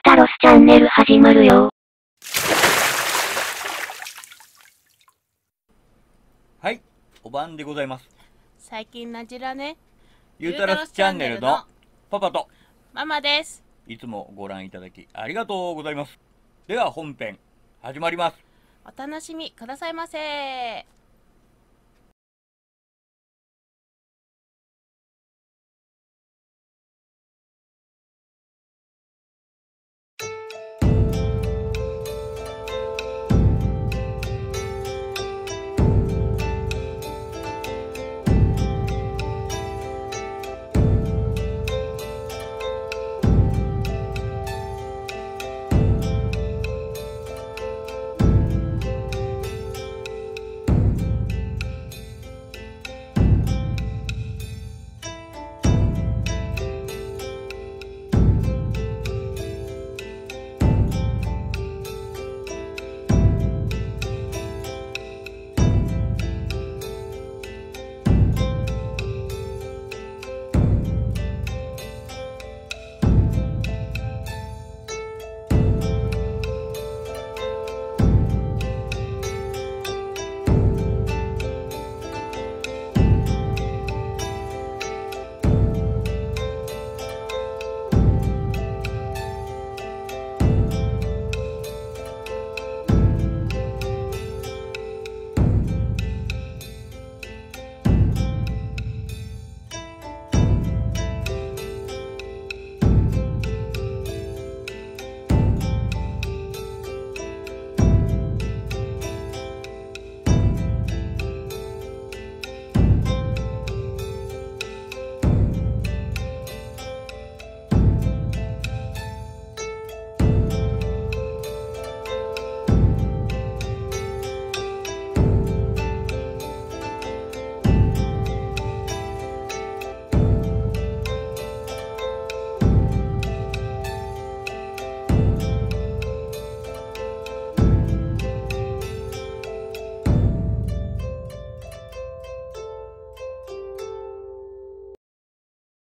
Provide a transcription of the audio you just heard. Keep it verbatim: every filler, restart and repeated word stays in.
ータロスチャンネル始まるよ。 はい、お晩でございます。 最近なじらね、 ゆうたろすチャンネルのパパとママです。 いつもご覧いただきありがとうございます。では本編始まります。 お楽しみくださいませ。